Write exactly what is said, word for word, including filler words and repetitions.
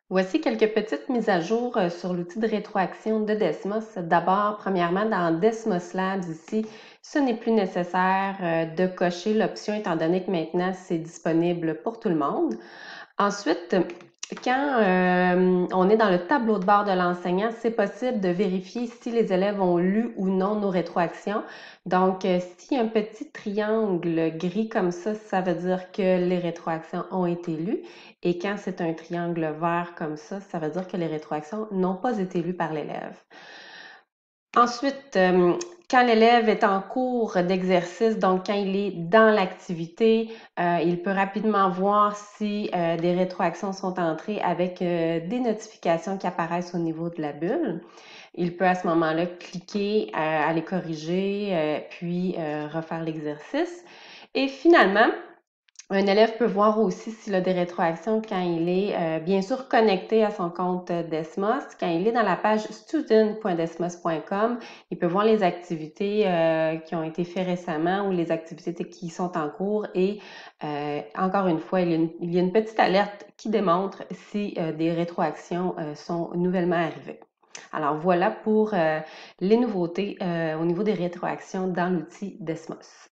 Voici quelques petites mises à jour euh, sur l'outil de rétroaction de Desmos. D'abord, premièrement, dans Desmos Labs ici, ce n'est plus nécessaire euh, de cocher l'option étant donné que maintenant c'est disponible pour tout le monde. Ensuite, quand euh, on est dans le tableau de bord de l'enseignant, c'est possible de vérifier si les élèves ont lu ou non nos rétroactions. Donc, euh, s'il y a un petit triangle gris comme ça, ça veut dire que les rétroactions ont été lues. Et quand c'est un triangle vert comme ça, ça veut dire que les rétroactions n'ont pas été lues par l'élève. Ensuite, euh, quand l'élève est en cours d'exercice, donc quand il est dans l'activité, euh, il peut rapidement voir si euh, des rétroactions sont entrées avec euh, des notifications qui apparaissent au niveau de la bulle. Il peut à ce moment-là cliquer euh, à les corriger, euh, puis euh, refaire l'exercice. Et finalement, un élève peut voir aussi s'il a des rétroactions quand il est euh, bien sûr connecté à son compte Desmos. Quand il est dans la page student point desmos point com, il peut voir les activités euh, qui ont été faites récemment ou les activités qui sont en cours et euh, encore une fois, il y, a une, il y, a une, petite alerte qui démontre si euh, des rétroactions euh, sont nouvellement arrivées. Alors voilà pour euh, les nouveautés euh, au niveau des rétroactions dans l'outil Desmos.